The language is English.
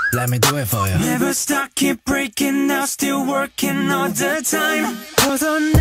Let me do it for you. Never stop, keep breaking, now still working all the time. Hold on.